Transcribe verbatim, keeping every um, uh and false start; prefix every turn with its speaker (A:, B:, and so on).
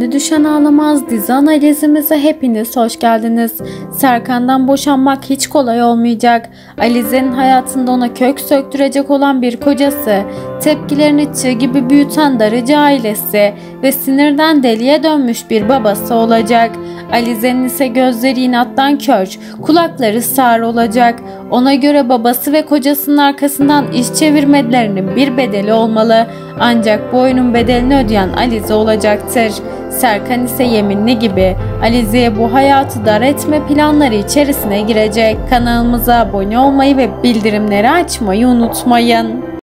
A: Yere Düşen Ağlamaz dizi analizimize hepiniz hoş geldiniz. Serkan'dan boşanmak hiç kolay olmayacak. Alize'nin hayatında ona kök söktürecek olan bir kocası, tepkilerini çığ gibi büyüten darıcı ailesi ve sinirden deliye dönmüş bir babası olacak. Alize'nin ise gözleri inattan kör, kulakları sağır olacak. Ona göre babası ve kocasının arkasından iş çevirmelerinin bir bedeli olmalı. Ancak bu oyunun bedelini ödeyen Alize olacaktır. Serkan ise yeminli gibi Alize'ye bu hayatı dar etme planları içerisine girecek. Kanalımıza abone olmayı ve bildirimleri açmayı unutmayın.